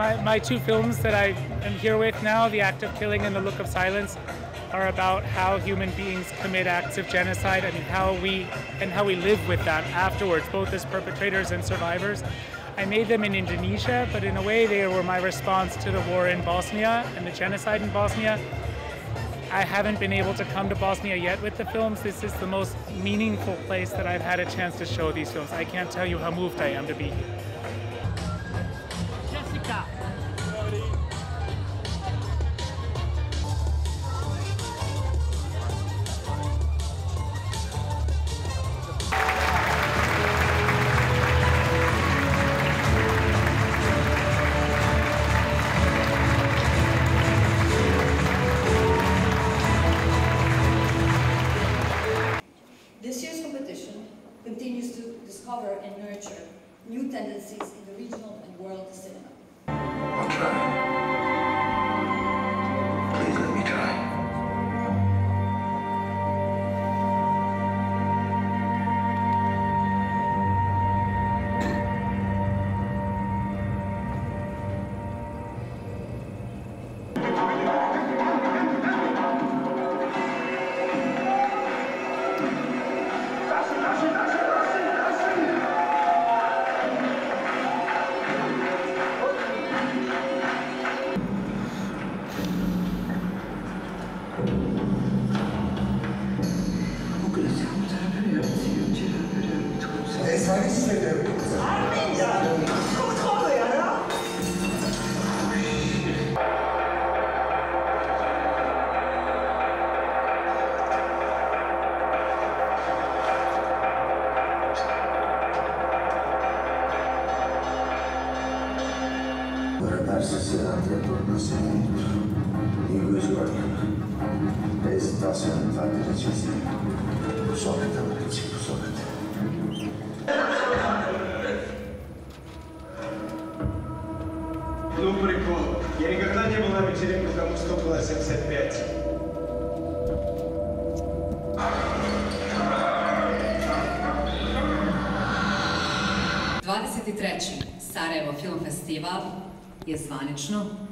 My two films that I am here with now, The Act of Killing and The Look of Silence, are about how human beings commit acts of genocide and how we live with that afterwards, both as perpetrators and survivors. I made them in Indonesia, but in a way they were my response to the war in Bosnia and the genocide in Bosnia. I haven't been able to come to Bosnia yet with the films. This is the most meaningful place that I've had a chance to show these films. I can't tell you how moved I am to be here. Jessica. This year's competition continues to discover and nurture new tendencies in the regional and world cinema. I'll try. Please let me try. Guardarsi davanti attorno a sé in cui sguardiamo. L'esitazione infatti decisiva. Solita principio solita. Ну, прикол. Я никогда не был на вечеринке, кому стукнуло 75. Sarajevo Film Festival je zvanično